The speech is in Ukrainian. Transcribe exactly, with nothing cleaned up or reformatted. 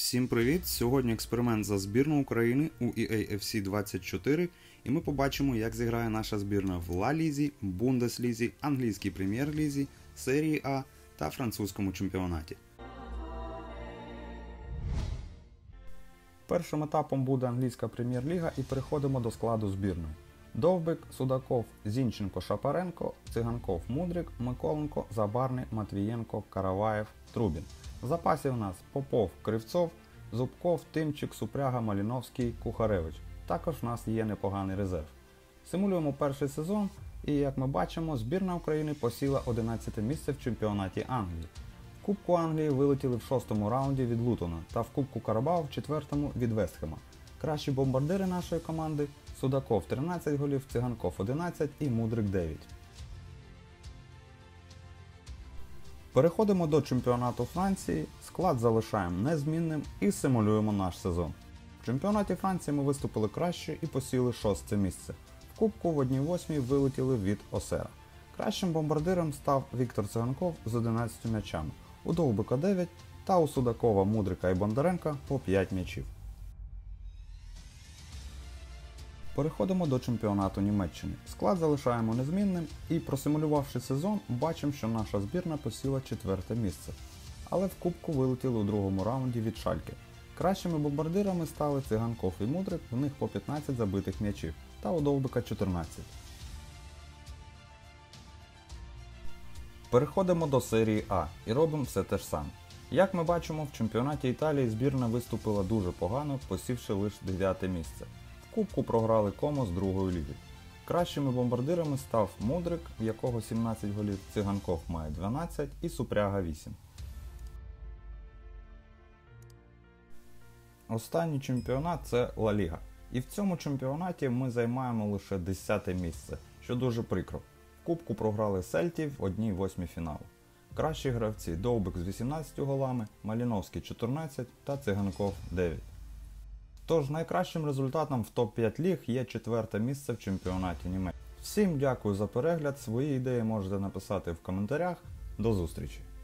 Всім привіт! Сьогодні експеримент за збірну України у і ей еф сі двадцять чотири, і ми побачимо, як зіграє наша збірна в Ла Лізі, Бундеслізі, Англійській прем'єр-лізі, Серії А та французькому чемпіонаті. Першим етапом буде Англійська прем'єр-ліга і переходимо до складу збірної. Довбик, Судаков, Зінченко, Шапаренко, Циганков, Мудрик, Миколенко, Забарний, Матвієнко, Караваєв, Трубін. В запасі у нас Попов, Кривцов, Зубков, Тимчик, Супряга, Маліновський, Кухаревич. Також в нас є непоганий резерв. Симулюємо перший сезон і, як ми бачимо, збірна України посіла одинадцяте місце в чемпіонаті Англії. В Кубку Англії вилетіли в шостому раунді від Лутона та в Кубку Карабау в четвертому від Вестхема. Кращі бомбардири нашої команди – Судаков тринадцять голів, Циганков одинадцять і Мудрик дев'ять. Переходимо до чемпіонату Франції, склад залишаємо незмінним і симулюємо наш сезон. В чемпіонаті Франції ми виступили краще і посіли шосте місце. В Кубку в одній восьмій вилетіли від Осера. Кращим бомбардиром став Віктор Циганков з одинадцятьма м'ячами, у Довбика дев'ять та у Судакова, Мудрика і Бондаренка по п'ять м'ячів. Переходимо до чемпіонату Німеччини. Склад залишаємо незмінним і, просимулювавши сезон, бачимо, що наша збірна посіла четверте місце. Але в Кубку вилетіли у другому раунді від Шальке. Кращими бомбардирами стали Циганков і Мудрик, в них по п'ятнадцять забитих м'ячів, та у Довбика чотирнадцять. Переходимо до серії А і робимо все те ж саме. Як ми бачимо, в чемпіонаті Італії збірна виступила дуже погано, посівши лише дев'яте місце. В Кубку програли Комо з другої ліги. Кращими бомбардирами став Мудрик, в якого сімнадцять голів, Циганков має дванадцять і Супряга вісім. Останній чемпіонат – це Ла Ліга. І в цьому чемпіонаті ми займаємо лише десяте місце, що дуже прикро. В Кубку програли Сельті в одній восьмій фіналу. Кращі гравці – Довбик з вісімнадцятьма голами, Маліновський чотирнадцять та Циганков дев'ять. Тож найкращим результатом в топ п'ять ліг є четверте місце в чемпіонаті Німеччини. Всім дякую за перегляд, свої ідеї можете написати в коментарях. До зустрічі!